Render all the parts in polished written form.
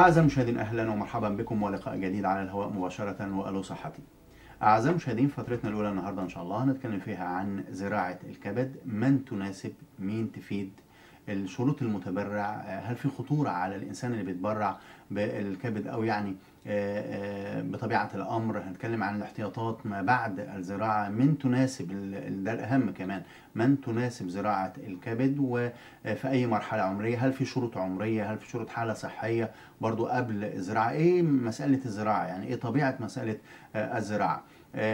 أعزائي المشاهدين، أهلا ومرحبا بكم ولقاء جديد على الهواء مباشرة وألو صحتي. أعزائي المشاهدين، فترتنا الأولى النهاردة إن شاء الله هنتكلم فيها عن زراعة الكبد، من تناسب، مين تفيد، الشروط المتبرع، هل في خطورة على الإنسان اللي بيتبرع بالكبد أو يعني بطبيعة الأمر. هنتكلم عن الاحتياطات ما بعد الزراعة، من تناسب، ده الأهم كمان، من تناسب زراعة الكبد وفي أي مرحلة عمرية، هل في شروط عمرية، هل في شروط حالة صحية برضو قبل الزراعة، إيه مسألة الزراعة، يعني إيه طبيعة مسألة الزراعة،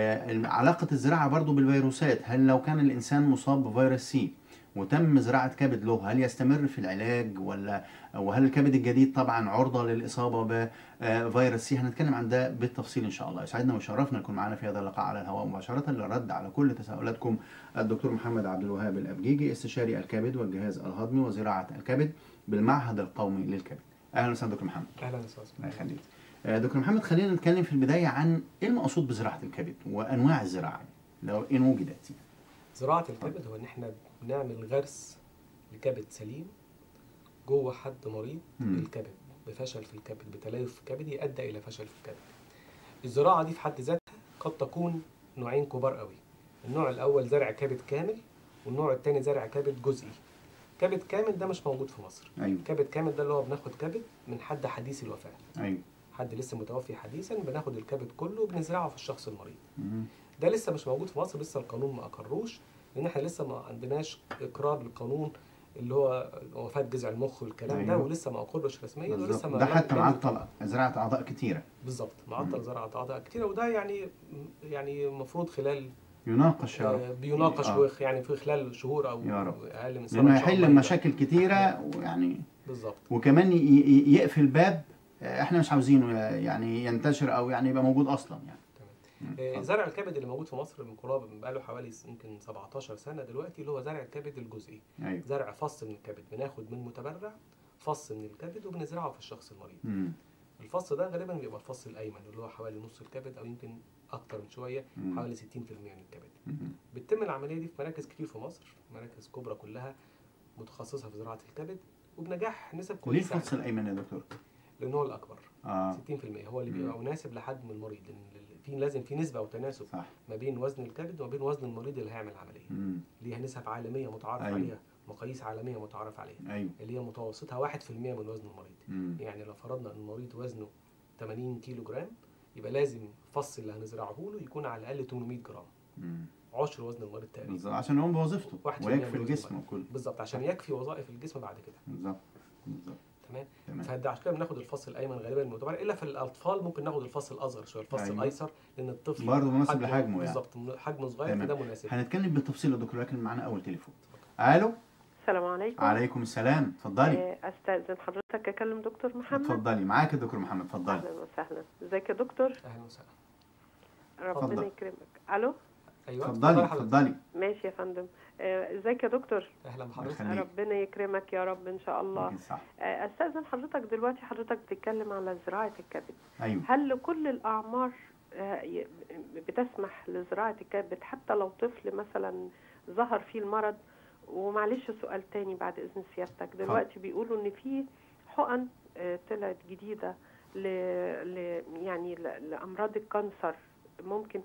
علاقة الزراعة برضو بالفيروسات، هل لو كان الإنسان مصاب بفيروس سي وتم زراعة كبد له هل يستمر في العلاج وهل الكبد الجديد طبعا عرضة للإصابة بفيروس سي. هنتكلم عن ده بالتفصيل إن شاء الله. يسعدنا ويشرفنا يكون معنا في هذا اللقاء على الهواء مباشرة للرد على كل تساؤلاتكم الدكتور محمد عبد الوهاب الأبجيجي، استشاري الكبد والجهاز الهضمي وزراعة الكبد بالمعهد القومي للكبد. أهلا وسهلا دكتور محمد. أهلا وسهلا. الله يخليك. دكتور محمد، خلينا نتكلم في البداية عن إيه المقصود بزراعة الكبد وأنواع الزراعة لو إن وجدت. زراعة الكبد هو إن إحنا بنعمل غرس لكبد سليم جوه حد مريض بالكبد، بفشل في الكبد، بتليف كبدي أدى إلى فشل في الكبد. الزراعة دي في حد ذاتها قد تكون نوعين كبار قوي. النوع الأول زرع كبد كامل، والنوع الثاني زرع كبد جزئي. كبد كامل ده مش موجود في مصر. أيوة. كبد كامل ده اللي هو بناخد كبد من حد حديث الوفاة. أيوة. حد لسه متوفي حديثا، بناخد الكبد كله وبنزرعه في الشخص المريض. ده لسه مش موجود في مصر، لسه القانون ما أقروش، لأن احنا لسه ما عندناش إقرار للقانون اللي هو وفاة جذع المخ والكلام ده، ولسه ما أقرش رسميا، ولسه ما ده حتى معطل زراعة أعضاء كتيرة. بالظبط، معطل زراعة أعضاء كتيرة، وده يعني المفروض المفروض يناقش يا رب. بيناقش يعني في خلال شهور أو أقل من سنة، لأنه يحل مشاكل كتيرة ويعني بالظبط، وكمان يقفل باب احنا مش عاوزينه يعني ينتشر أو يعني يبقى موجود أصلا يعني. زرع الكبد اللي موجود في مصر من قرابه بقاله حوالي يمكن 17 سنه دلوقتي، اللي هو زرع الكبد الجزئي. أيوة. زرع فص من الكبد، بناخد من متبرع فص من الكبد وبنزرعه في الشخص المريض. الفص ده غالبا بيبقى الفص الايمن اللي هو حوالي نص الكبد او يمكن اكتر من شويه، حوالي 60% من الكبد. بتتم العمليه دي في مراكز كتير في مصر، مراكز كبرى كلها متخصصه في زراعه الكبد، وبنجاح نسب كويسه. ليه الفص الايمن يا دكتور؟ لان هو الاكبر. 60% هو اللي بيبقى مناسب لحجم المريض، لان لازم في نسبه او تناسب ما بين وزن الكبد وما بين وزن المريض اللي هيعمل العمليه. ليها نسب عالميه متعارف عليها، مقاييس عالميه متعارف عليها. اللي هي متوسطها 1% من وزن المريض. يعني لو فرضنا ان المريض وزنه 80 كيلو جرام، يبقى لازم الفص اللي هنزرعه له يكون على الاقل 800 جرام. عشر وزن المريض تقريبا. بالظبط، عشان يقوم بوظيفته ويكفي الجسم وكله. بالظبط، عشان يكفي وظائف الجسم بعد كده. بالظبط. تمام. فعشان كده بناخد الفص الايمن غالبا المتبرع، الا في الاطفال ممكن ناخد الفص الاصغر شويه، الفص الايسر، لان الطفل برضه مناسب لحجمه يعني. بالظبط، حجمه صغير فده مناسب. هنتكلم بالتفصيل يا دكتور، لكن معانا اول تليفون. الو. السلام عليكم. وعليكم السلام، اتفضلي. استاذن حضرتك اكلم دكتور محمد؟ اتفضلي، معاك الدكتور محمد، اتفضلي. اهلا وسهلا. ازيك يا دكتور؟ اهلا وسهلا. ربنا يكرمك. الو. ايوه اتفضلي. ماشي يا فندم. ازيك يا دكتور؟ اهلا بحضرتك. ربنا يكرمك يا رب ان شاء الله. استاذن حضرتك دلوقتي، حضرتك بتتكلم على زراعه الكبد. أيوة. هل لكل الاعمار بتسمح لزراعه الكبد حتى لو طفل مثلا ظهر فيه المرض؟ ومعلش سؤال تاني بعد اذن سيادتك، دلوقتي بيقولوا ان في حقن طلعت جديده يعني لامراض الكانسر، ممكن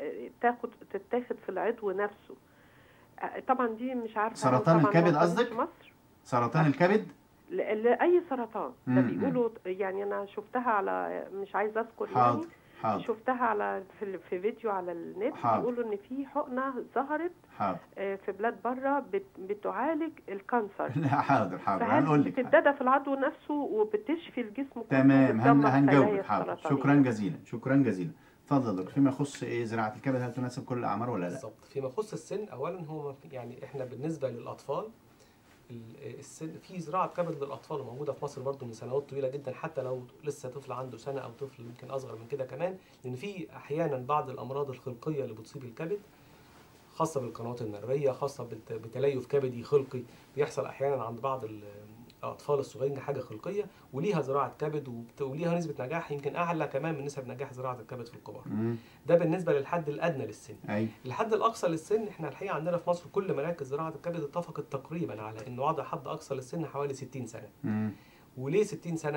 تتاخد في العضو نفسه. طبعا دي مش عارفه. سرطان الكبد قصدك؟ سرطان الكبد؟ لاي سرطان. ده بيقولوا يعني انا شفتها على، مش عايزه اذكر يعني، شفتها على في فيديو على النت. بيقولوا ان في حقنه ظهرت في بلاد بره بتعالج الكانسر. لا حاضر هنقول لك. بتتدادى في العضو نفسه وبتشفي الجسم كله. تمام، هنجاوبك. حاضر، شكرا جزيلا. اتفضل دكتور. فيما يخص زراعه الكبد، هل تناسب كل الاعمار ولا لا؟ بالظبط. فيما يخص السن، اولا هو يعني احنا بالنسبه للاطفال السن في زراعه كبد للاطفال موجوده في مصر برضو من سنوات طويله جدا، حتى لو لسه طفل عنده سنه او طفل يمكن اصغر من كده كمان، لان في احيانا بعض الامراض الخلقيه اللي بتصيب الكبد، خاصه بالقنوات النريه، خاصه بتليف كبدي خلقي بيحصل احيانا عند بعض الاطفال الصغيرين، حاجه خلقيه وليها زراعه كبد وليها نسبه نجاح يمكن اعلى كمان من نسب نجاح زراعه الكبد في الكبار. ده بالنسبه للحد الادنى للسن. الحد الاقصى للسن، احنا الحقيقه عندنا في مصر كل مراكز زراعه الكبد اتفقت تقريبا على انه وضع حد اقصى للسن حوالي 60 سنه. وليه 60 سنه؟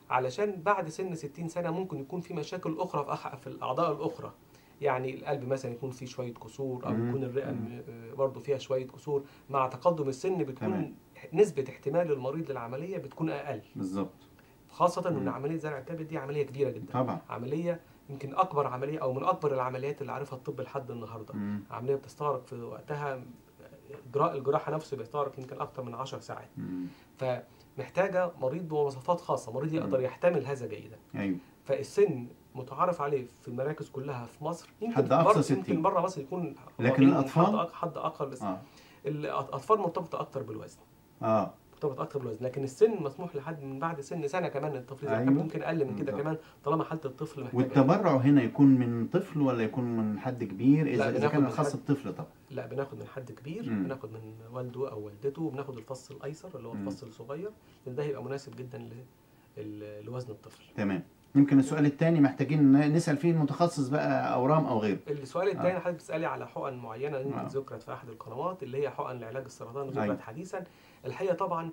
علشان بعد سن 60 سنه ممكن يكون في مشاكل اخرى في الاعضاء الاخرى، يعني القلب مثلا يكون فيه شويه كسور، او يكون الرئه برضه فيها شويه كسور. مع تقدم السن بتكون نسبه احتمال المريض للعمليه بتكون اقل. بالظبط. خاصه ان عمليه زرع الكبد دي عمليه كبيره جدا طبعا. عمليه يمكن اكبر عمليه او من اكبر العمليات اللي عارفها الطب لحد النهارده. عمليه بتستغرق في وقتها، اجراء الجراحه نفسه بيستغرق يمكن اكتر من 10 ساعات. فمحتاجه مريض بمواصفات خاصه، مريض يقدر يحتمل هذا جيدا. ايوه. فالسن متعارف عليه في المراكز كلها في مصر، حد اقصى 60، يمكن بره مصر يكون، لكن الاطفال حد اقل. الاطفال مرتبطه اكتر بالوزن. مرتبط اكتر بالوزن، لكن السن مسموح لحد من بعد سنه كمان الطفل يزرع كبد، ممكن اقل من كده كمان طالما حاله الطفل محتاجه. والتبرع هنا يكون من طفل ولا يكون من حد كبير اذا كان خاص الطفل؟ طبعا لا، بناخد من حد كبير. بناخد من والده او والدته، وبناخد الفص الايسر اللي هو الفص الصغير، لان ده هيبقى مناسب جدا لوزن الطفل. تمام. يمكن السؤال الثاني محتاجين نسال فيه المتخصص بقى، اورام او غيره. السؤال الثاني حضرتك بتسالي على حقن معينه يمكن ذكرت في احد القنوات، اللي هي حقن لعلاج السرطان ذكرت حديثا. الحقيقه طبعا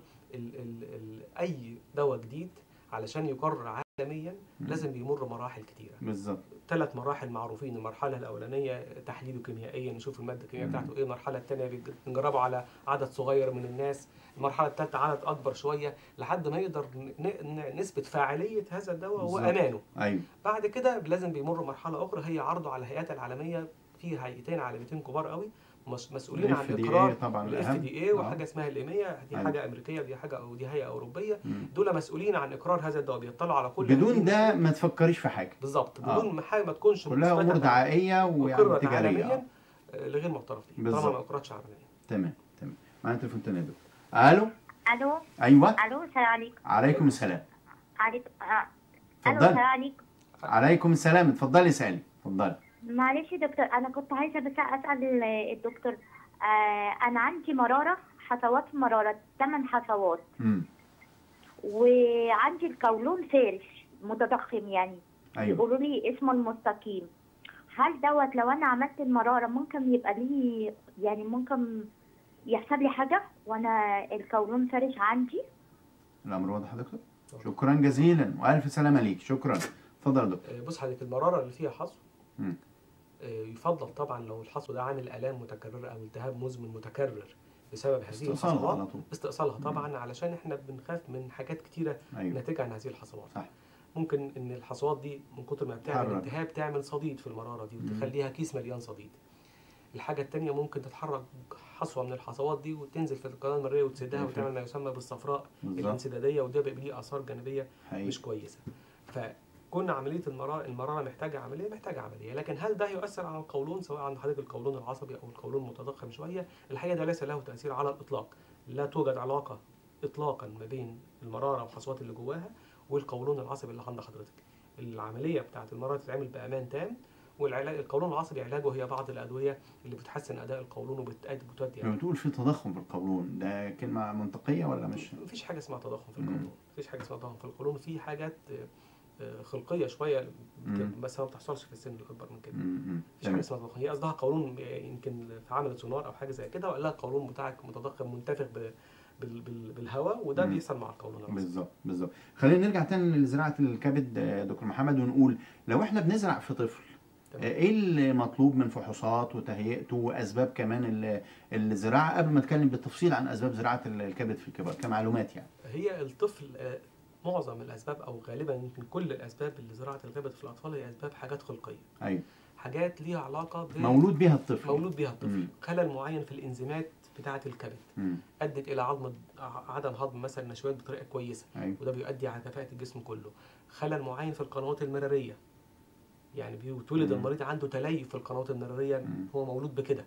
اي دواء جديد علشان يقرر عالميا لازم بيمر مراحل كتيره. بالظبط. 3 مراحل معروفين. المرحله الاولانيه تحليله كيميائيا، نشوف الماده الكيميائيه بتاعته ايه. المرحله الثانيه بنجربه على عدد صغير من الناس. المرحله الثالثه عدد اكبر شويه لحد ما يقدر نسبه فاعليه هذا الدواء وامانه. ايوه. بعد كده لازم بيمر مرحله اخرى، هي عرضه على الهيئات العالميه. في هيئتين عالميتين كبار قوي مسؤولين عن اقرار الFDA وحاجه اسمها الإيمية، دي حاجه امريكيه ودي هيئه اوروبيه. دول مسؤولين عن اقرار هذا الدواء، بيطلعوا على كل. بدون ده ما تفكريش في حاجه. بالظبط. بدون حاجه ما تكونش كلها امور دعائيه ويعني تجاريه لغير معترف بيه طالما ما اقرتش عالميا. تمام. معانا تليفون تاني يا دكتور. الو. ايوه. الو، السلام عليكم. عليكم السلام. الو، السلام عليكم. عليكم السلام. اتفضلي اسالي. اتفضلي. معلش يا دكتور، انا كنت عايزه بس اسال الدكتور. انا عندي مراره، حصوات مراره 8 حصوات. وعندي القولون فارش متضخم يعني. أيوة. يقولوا لي اسمه المستقيم. هل دوت لو انا عملت المراره ممكن يبقى لي يعني ممكن يحصل لي حاجه وانا القولون فارش عندي؟ الامر واضح يا دكتور. شكرا جزيلا والف سلامه ليك. شكرا. اتفضل يا دكتور. بص حضرتك، المراره اللي فيها حصو يفضل طبعا لو الحصو ده عامل الام متكرره او التهاب مزمن متكرر بسبب هذه الحصوات استئصالها طبعا، علشان احنا بنخاف من حاجات كتيره ناتجه عن هذه الحصوات. صح. ممكن ان الحصوات دي من كتر ما بتعمل التهاب تعمل صديد في المراره دي وتخليها كيس مليان صديد. الحاجه الثانيه ممكن تتحرك حصوه من الحصوات دي وتنزل في القناه المرئيه وتسدها وتعمل ما يسمى بالصفراء الانسداديه، وده بيبقى ليه اثار جانبيه مش كويسه. كنا عمليه المراره محتاجه عمليه، لكن هل ده يؤثر على القولون سواء عند حضرتك القولون العصبي او القولون المتضخم شويه؟ الحقيقه ده ليس له تاثير على الاطلاق. لا توجد علاقه اطلاقا ما بين المراره والحصوات اللي جواها والقولون العصبي اللي عند حضرتك. العمليه بتاعه المراره تتعمل بامان تام، والعلاج القولون العصبي علاجه هي بعض الادويه اللي بتحسن اداء القولون وبتودي يعني. بتقول في تضخم في القولون، ده كلمه منطقيه ولا مش؟ مفيش حاجه اسمها تضخم في القولون. مفيش حاجه اسمها تضخم في القولون. في حاجات خلقيه شويه بس ما بتحصلش في السن الاكبر من كده. مفيش حاجه اسمها تضخم. هي قصدها قولون يمكن في عملت سونار او حاجه زي كده، وقال لها القولون بتاعك متضخم منتفخ بالهواء، وده بيحصل مع القولون العصبي. بالظبط. خلينا نرجع تاني لزراعه الكبد دكتور محمد، ونقول لو احنا بنزرع في طفل ايه المطلوب من فحوصات وتهيئته واسباب كمان الزراعه، قبل ما نتكلم بالتفصيل عن اسباب زراعه الكبد في الكبار كمعلومات يعني. هي الطفل معظم الاسباب او غالبا يمكن كل الاسباب اللي زراعه الكبد في الاطفال هي اسباب حاجات خلقيه. ايوه. حاجات ليها علاقه مولود بها الطفل. خلل معين في الانزيمات بتاعه الكبد ادت الى عدم هضم مثلا نشويات بطريقه كويسه. أيوة. وده بيؤدي على كفاءه الجسم كله. خلل معين في القنوات المراريه، يعني بيتولد المريض عنده تليف في القنوات المراريه، هو مولود بكده،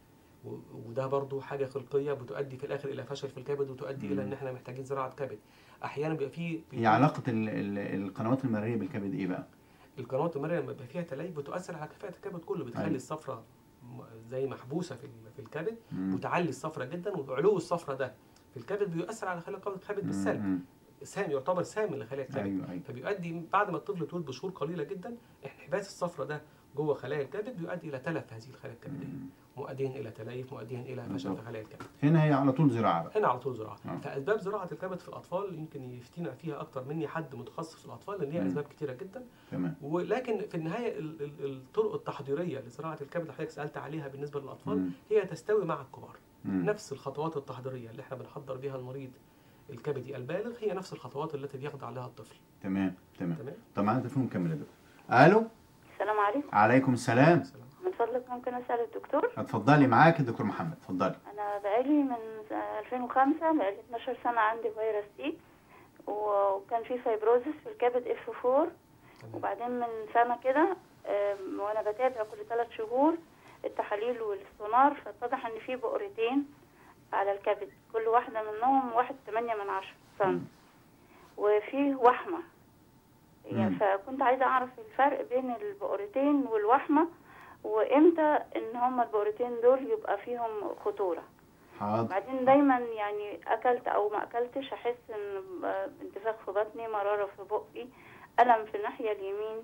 وده برضو حاجه خلقيه بتؤدي في الاخر الى فشل في الكبد وتؤدي الى ان احنا محتاجين زراعه كبد. احيانا بيبقى هي علاقه القنوات المراريه بالكبد ايه بقى؟ القنوات المراريه لما بيبقى فيها تليف بتؤثر على كفاءه الكبد كله، بتخلي الصفرة زي محبوسه في الكبد وتعلي الصفرة جدا، وعلو الصفرة ده في الكبد بيؤثر على خلايا الكبد بالسلب. يعتبر سام لخلايا الكبد. أيوة. فبيؤدي بعد ما الطفل يتولد بشهور قليله جدا انحباس الصفرة ده جوه خلايا الكبد بيؤدي الى تلف هذه الخلايا الكبديه، مؤديا الى تليف، مؤديا الى فشل في خلايا الكبد. هنا هي على طول زراعه بقى. هنا على طول زراعه. فاسباب زراعه الكبد في الاطفال يمكن يفتينا فيها اكتر مني حد متخصص في الاطفال، لان ليها اسباب كثيره جدا. تمام. ولكن في النهايه الطرق التحضيريه لزراعه الكبد اللي حضرتك سالت عليها بالنسبه للاطفال هي تستوي مع الكبار. نفس الخطوات التحضيريه اللي احنا بنحضر بيها المريض الكبدي البالغ هي نفس الخطوات التي بيخضع لها الطفل. تمام. طب معانا تليفون نكمل يا دكتور. الو. السلام عليكم. عليكم السلام. من فضلك ممكن اسال الدكتور؟ اتفضلي، معاك الدكتور محمد، اتفضلي. انا بقالي من 2005 بقالي 12 سنه عندي فيروس سي، وكان في فايبروزس في الكبد F4، وبعدين من سنه كده وانا بتابع كل 3 شهور التحاليل والسونار، فاتضح ان في بؤرتين على الكبد، كل واحده منهم 1.8 سم، وفي وحمه. يعني فكنت عايزه اعرف الفرق بين البؤرتين والوحمه، وامتى ان هما البؤرتين دول يبقى فيهم خطوره. حاضر. بعدين دايما يعني اكلت او ما اكلتش احس ان انتفاخ في بطني، مراره في بقي، الم في الناحيه اليمين.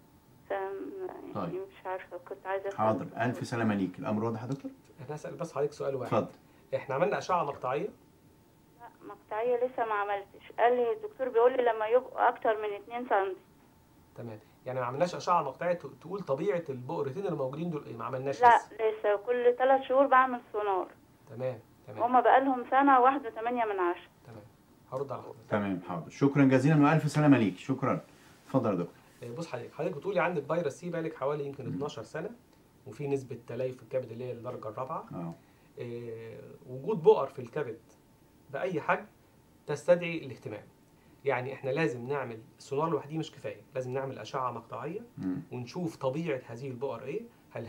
طيب. مش عارفه، كنت عايزه اسال. حاضر، الف سلامه ليك. الامر واضح يا دكتور؟ احنا هسال بس حضرتك سؤال واحد. اتفضل. احنا عملنا اشعه مقطعيه؟ لا مقطعيه لسه ما عملتش. قال لي الدكتور بيقول لي لما يبقوا اكتر من 2 سم. تمام. يعني ما عملناش اشعه مقطعيه تقول طبيعه البؤرتين اللي موجودين دول ايه؟ ما عملناش لا لسه كل 3 شهور بعمل سونار. تمام. هما بقالهم سنه 1.8. تمام. هرد على حضرتك. تمام. حاضر، شكرا جزيلا والف سلامه ليك. شكرا. اتفضل يا دكتور. بص حضرتك بتقولي عندك فيروس سي بقالك حوالي يمكن 12 سنه، وفي نسبه تليف في الكبد اللي هي الدرجه الرابعه. وجود بؤر في الكبد باي حجم تستدعي الاهتمام. يعني احنا لازم نعمل السونار لوحده مش كفايه، لازم نعمل اشعه مقطعيه ونشوف طبيعه هذه البؤر ايه،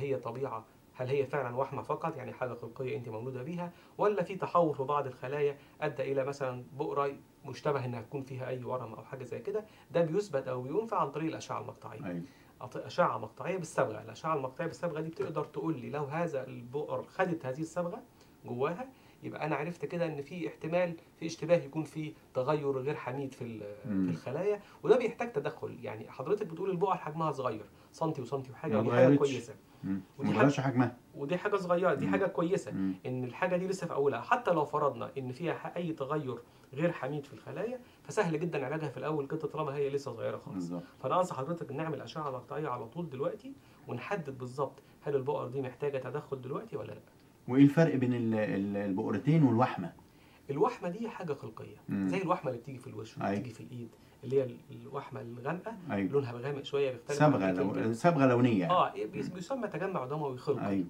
هل هي فعلا وحمه فقط، يعني حاجه خلقيه انت مولوده بيها، ولا في تحور في بعض الخلايا ادى الى مثلا بؤره مشتبه انها تكون فيها اي ورم او حاجه زي كده. ده بيثبت او بينفع عن طريق الاشعه المقطعيه. ايوه. اشعه مقطعيه بالصبغه. الاشعه المقطعيه بالصبغه دي بتقدر تقول لي لو هذا البؤر خدت هذه الصبغه جواها، يبقى انا عرفت كده ان في احتمال في اشتباه يكون في تغير غير حميد في الخلايا، وده بيحتاج تدخل. يعني حضرتك بتقول البؤر حجمها صغير، سنتي وسنتي وحاجه، ودي حاجه كويسه. ودي حجمها، ودي حاجه صغيره، دي حاجه كويسه. ان الحاجه دي لسه في اولها، حتى لو فرضنا ان فيها اي تغير غير حميد في الخلايا فسهل جدا علاجها في الاول كده طالما هي لسه صغيره خالص. فانا انصح حضرتك نعمل اشعه مقطعيه على طول دلوقتي، ونحدد بالظبط هل البؤر دي محتاجه تدخل دلوقتي ولا لا. وايه الفرق بين البؤرتين والوحمه؟ الوحمه دي حاجه خلقيه، زي الوحمه اللي بتيجي في الوش وبتيجي في الايد، اللي هي الوحمه الغامقه. لونها غامق شويه، بيختلف. صبغه لونيه. بيسمى تجمع دموي خلقي.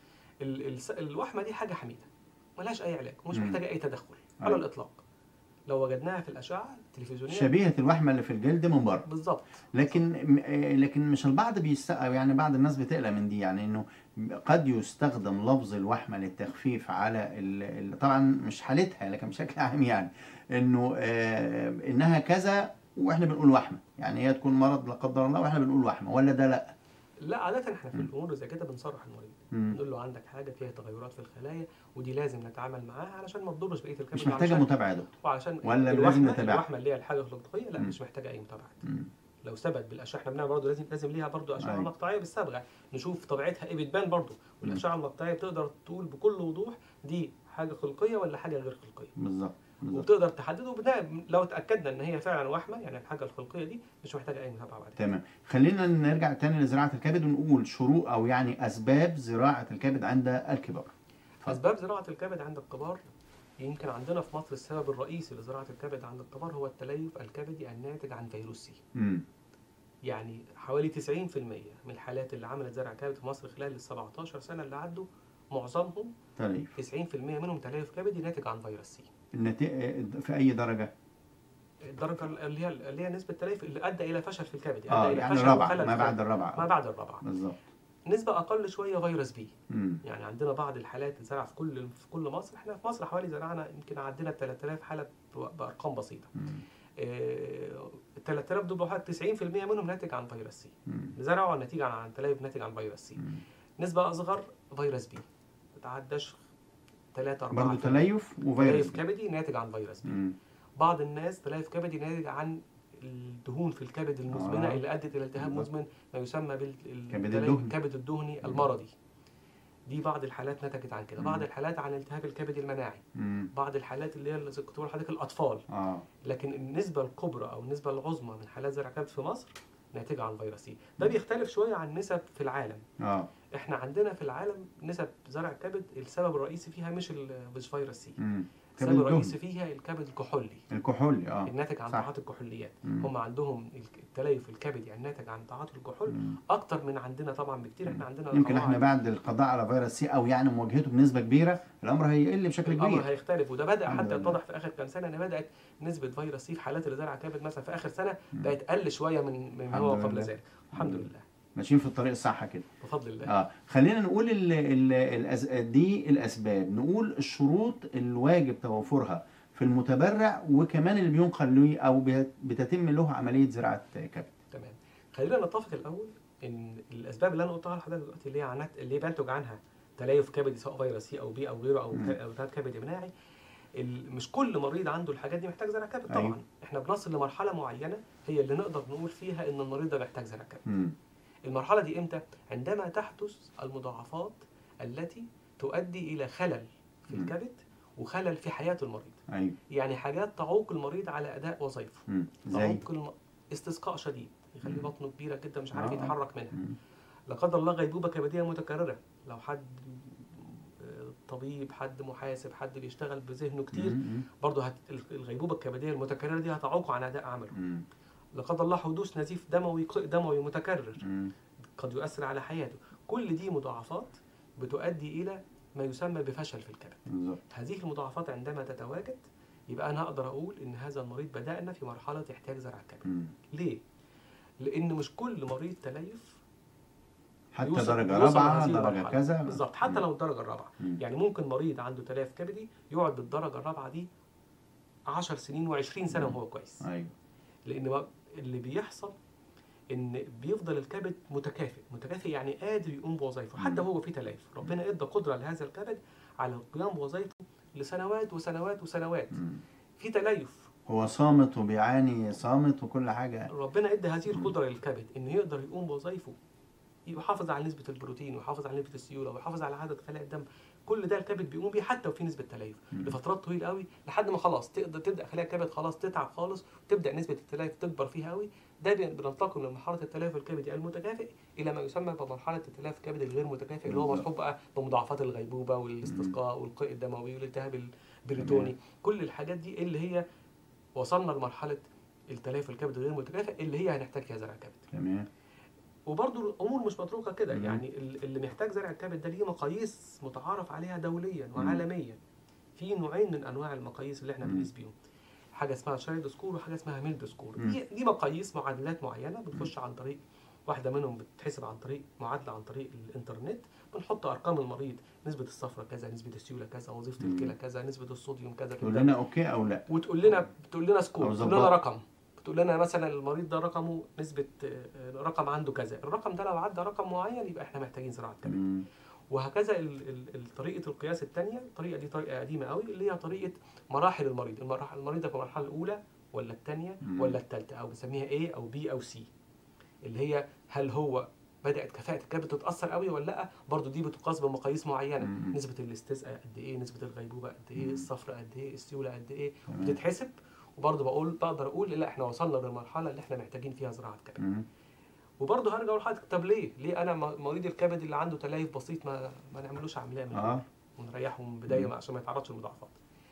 الوحمه دي حاجه حميده ملهاش اي علاج ومش محتاجه اي تدخل على الاطلاق. لو وجدناها في الاشعه التلفزيونيه شبيهه الوحمه اللي في الجلد من بره بالظبط. لكن مش البعض يعني بعض الناس بتقلق من دي، يعني انه قد يستخدم لفظ الوحمه للتخفيف على طبعا مش حالتها لكن بشكل عام، يعني انه انها كذا واحنا بنقول وحمه، يعني هي تكون مرض لا قدر الله واحنا بنقول وحمه، ولا ده لا؟ لا عادة احنا في الامور زي كده بنصرح المريض، نقول له عندك حاجه فيها تغيرات في الخلايا ودي لازم نتعامل معاها علشان ما تضرش بقيه الكبد. مش محتاجه متابعه يا دكتور؟ وعشان ولا لازم نتابعها؟ الوحمه اللي هي الحاجه الخلقيه لا مش محتاجه اي متابعه. لو ثبت بالاشعه احنا بنعمل برضه لازم ليها برضه اشعه مقطعيه بالصبغه نشوف طبيعتها ايه، بتبان برضه. والاشعه المقطعيه بتقدر تقول بكل وضوح دي حاجه خلقيه ولا حاجه غير خلقيه. بالظبط. وبتقدر تحدده لو اتاكدنا ان هي فعلا وحمه، يعني الحاجه الخلقيه دي مش محتاجه اي متابعه بعد كده. تمام. خلينا نرجع تاني لزراعه الكبد ونقول شروط او يعني اسباب زراعه الكبد عند الكبار. اسباب زراعه الكبد عند الكبار، يمكن عندنا في مصر السبب الرئيسي لزراعه الكبد عند الكبار هو التليف الكبدي الناتج عن فيروس سي. يعني حوالي 90% من الحالات اللي عملت زرع كبد في مصر خلال ال 17 سنه اللي عدوا معظمهم تليف، 90% منهم تليف كبدي ناتج عن فيروس سي. في اي درجه؟ الدرجه اللي هي نسبه التليف اللي ادى الى فشل في الكبد، ادى الى يعني فشل الرابعه ما بعد الرابعه بالظبط. نسبه اقل شويه فيروس بي. يعني عندنا بعض الحالات اتزرع في كل مصر. احنا في مصر حوالي زرعنا يمكن عدينا 3000 حاله بارقام بسيطه. ال 3000 دول 90% منهم ناتج عن فيروس سي، زرعوا نتيجه عن تليف ناتج عن فيروس سي. نسبه اصغر فيروس بي ما تعداش 3 4 برضه تليف وفيروس كبدي ناتج عن فيروس بي. بعض الناس تليف كبدي ناتج عن الدهون في الكبد المزمنه اللي ادت الى التهاب مزمن ما يسمى بالكبد الدهني المرضي. دي بعض الحالات نتجت عن كده. بعض الحالات عن التهاب الكبد المناعي. بعض الحالات اللي هي زي كنت بقول لحضرتك الاطفال. لكن النسبه الكبرى او النسبه العظمى من حالات زرع كبد في مصر ناتجه عن فيروس سي. ده بيختلف شويه عن نسب في العالم. احنا عندنا في العالم نسب زرع الكبد السبب الرئيسي فيها مش فيروس سي. السبب الرئيسي فيها الكبد الكحولي الناتج عن تعاطي الكحوليات. هم عندهم التليف الكبدي يعني ناتج عن تعاطي الكحول اكتر من عندنا طبعا بكتير. احنا عندنا يمكن احنا بعد القضاء على فيروس سي او يعني مواجهته بنسبه كبيره الامر هيقل بشكل كبير. الامر هيختلف، وده بدا حتى يتضح في اخر كام سنه ان بدات نسبه فيروس سي في حالات اللي زرع كبد مثلا في اخر سنه بقت اقل شويه من ما هو قبل ذلك. الحمد لله ماشيين في الطريق الصح كده بفضل الله. خلينا نقول دي الاسباب، نقول الشروط الواجب توفرها في المتبرع وكمان اللي بينقل له او بتتم له عمليه زراعه كبد. تمام. خلينا نتفق الاول ان الاسباب اللي انا قلتها لحضرتك دلوقتي اللي هي بينتج عنها تليف كبدي سواء فيروس سي او بي او غيره او التهاب كبدي مناعي، مش كل مريض عنده الحاجات دي محتاج زرع كبد طبعا. أيوه. احنا بنصل لمرحله معينه هي اللي نقدر نقول فيها ان المريض ده محتاج زرع كبد. المرحله دي امتى؟ عندما تحدث المضاعفات التي تؤدي الى خلل في الكبد وخلل في حياه المريض. أيوه. يعني حاجات تعوق المريض على اداء وظائفه. تعوق استسقاء شديد يخلي بطنه كبيره جدا مش عارف يتحرك منها. لا قدر الله غيبوبه كبديه متكرره، لو حد طبيب حد محاسب حد بيشتغل بذهنه كتير برضه الغيبوبه الكبديه المتكرره دي هتعوقه عن اداء عمله. لا قدر الله حدوث نزيف دموي متكرر قد يؤثر على حياته. كل دي مضاعفات بتؤدي الى ما يسمى بفشل في الكبد. هذه المضاعفات عندما تتواجد يبقى انا اقدر اقول ان هذا المريض بدانا في مرحله يحتاج زرع كبد. ليه؟ لان مش كل مريض تليف حتى درجه رابعه درجه كذا بالظبط، حتى لو الدرجه الرابعه. يعني ممكن مريض عنده تليف كبدي يقعد بالدرجه الرابعه دي 10 سنين و20 سنه وهو كويس. ايوه. لان اللي بيحصل ان بيفضل الكبد متكافئ يعني قادر يقوم بوظائفه حتى هو في تليف. ربنا ادى قدره لهذا الكبد على القيام بوظائفه لسنوات وسنوات وسنوات. في تليف هو صامت وبيعاني صامت وكل حاجه. ربنا ادى هذه القدره للكبد انه يقدر يقوم بوظائفه، يحافظ على نسبه البروتين ويحافظ على نسبه السيوله ويحافظ على عدد خلايا الدم. كل ده الكبد بيقوم بيه حتى وفي نسبه تليف لفترات طويله قوي لحد ما خلاص تبدا خلايا الكبد خلاص تتعب خالص وتبدا نسبه التليف تكبر فيها قوي. ده بننتقل من مرحله التليف الكبدي المتكافئ الى ما يسمى بمرحله التليف الكبدي الغير متكافئ اللي هو مصحوب بقى بمضاعفات الغيبوبه والاستسقاء والقيء الدموي والالتهاب البريتوني. كل الحاجات دي اللي هي وصلنا لمرحله التليف الكبدي الغير متكافئ اللي هي هنحتاج فيها زرع كبد. تمام. وبرضه الامور مش متروكه كده. يعني اللي محتاج زرع الكبد ده ليه مقاييس متعارف عليها دوليا وعالميا. في نوعين من انواع المقاييس اللي احنا بنقيس بيهم، حاجه اسمها شايلد سكور وحاجه اسمها ميلد سكور. دي مقاييس معادلات معينه بتخش عن طريق واحده منهم بتتحسب عن طريق معادله عن طريق الانترنت. بنحط ارقام المريض، نسبه الصفرة كذا، نسبه السيوله كذا، وظيفه الكلى كذا، نسبه الصوديوم كذا. تقول لنا اوكي او لا، وتقول لنا سكور، تقول لنا رقم، تقول لنا مثلا المريض ده رقمه نسبه رقم عنده كذا، الرقم ده لو عدى رقم معين يبقى احنا محتاجين زراعه كبد. وهكذا طريقه القياس الثانيه، الطريقه دي طريقه قديمه قوي اللي هي طريقه مراحل المريض. المريض ده في المرحله الاولى ولا الثانيه ولا الثالثه، او بنسميها A او B او C، اللي هي هل هو بدات كفاءه الكبد تتاثر قوي ولا لا. برضو دي بتقاس بمقاييس معينه، نسبه الاستسقاء قد ايه، نسبه الغيبوبه قد ايه، الصفرة قد ايه، السيوله قد ايه، بتتحسب. وبرضو بقدر اقول لا احنا وصلنا للمرحله اللي احنا محتاجين فيها زراعه كبد. وبرضو هرجع اقول لحضرتك طب ليه انا مريض الكبد اللي عنده تليف بسيط ما نعملوش عمليه من ونريحه من البدايه عشان ما يتعرضش للمضاعفات.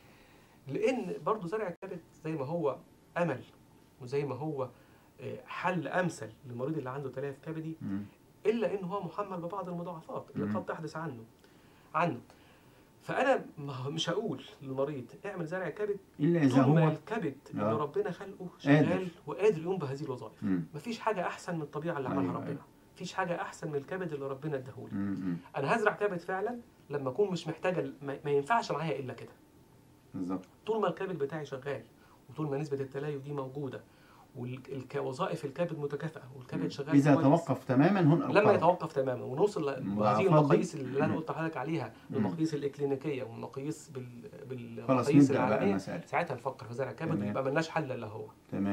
لان برضو زرع الكبد زي ما هو امل وزي ما هو حل امثل للمريض اللي عنده تليف كبدي، الا ان هو محمل ببعض المضاعفات اللي قد تحدث عنه. فانا مش هقول للمريض اعمل زرع كبد الا اذا هو الكبد اللي ربنا خلقه شغال وقادر يقوم بهذه الوظائف. مفيش حاجه احسن من الطبيعه اللي عملها ربنا. مفيش حاجه احسن من الكبد اللي ربنا اداهولي. انا هزرع كبد فعلا لما اكون مش محتاجه، ما ينفعش معايا الا كده بالظبط. طول ما الكبد بتاعي شغال وطول ما نسبه التليف دي موجوده ووظائف الكبد متكافئه والكبد شغال اذا توقف تماما هنا لما يتوقف تماما ونوصل لهذه المقاييس اللي انا قلت لحضرتك عليها، المقاييس الاكلينيكيه والمقاييس بالمقاييس العالميه، ساعتها نفكر في زرع كبد ويبقى مالناش حل الا هو. تمام.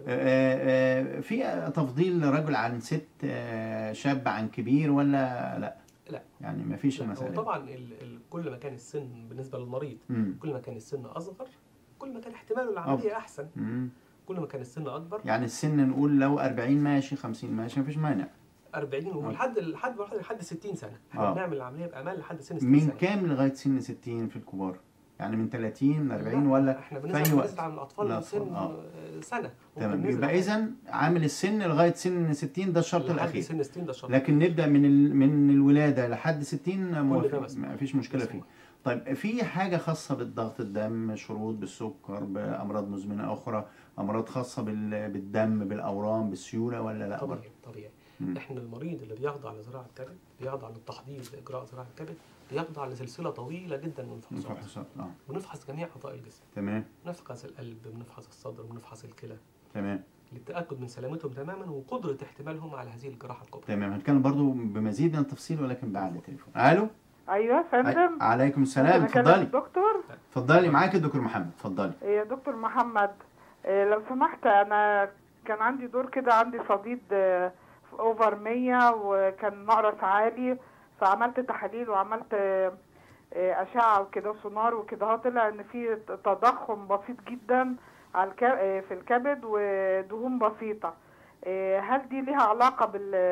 في تفضيل رجل عن ست، شاب عن كبير، ولا لا؟ لا. يعني ما فيش لا، المسألة هو دي. طبعا كل ما كان السن بالنسبه للمريض مم. كل ما كان السن اصغر كل ما كان احتماله العمليه احسن. مم. كل ما كان السن اكبر يعني السن نقول لو 40 ماشي، 50 ماشي، ما فيش مانع. 40 لحد 60 سنه احنا بنعمل العمليه بامان لحد سن 60 من سنه. كام لغايه سن 60 في الكبار؟ يعني من 30 ل 40 ولا احنا في بننزل اي وقت؟ عن الاطفال من سن سنه. تمام. يبقى اذا عامل السن لغايه سن 60 ده الشرط لحد الاخير. سن 60 ده الشرط. لكن نبدا من الولاده لحد 60 موافق، كل ما فيش مشكله فيه. طيب في حاجه خاصه بالضغط الدم، شروط بالسكر، بامراض مزمنه اخرى، امراض خاصه بالدم، بالاورام، بالسيوله، ولا لا؟ طبيعي. احنا المريض اللي بيخضع لزراعه كبد بيخضع للتحضير لاجراء زراعه كبد بيخضع لسلسله طويله جدا من الفحوصات. بنفحص جميع اعضاء الجسم. تمام. بنفحص القلب، بنفحص الصدر، بنفحص الكلى. تمام. للتاكد من سلامتهم تماما وقدره احتمالهم على هذه الجراحه الكبرى. تمام. هنتكلم برضو بمزيد من التفصيل ولكن بعد التليفون. الو. ايوه يا فندم. عليكم السلام، اتفضلي. دكتور. اتفضلي، معاك الدكتور محمد، اتفضلي. يا دكتور محمد، لو سمحت، انا كان عندي دور كده، عندي صديد اوفر 100 وكان نقرس عالي، فعملت تحاليل وعملت اشعه وكده وسونار وكده، طلع ان في تضخم بسيط جدا على في الكبد ودهون بسيطه. هل دي ليها علاقه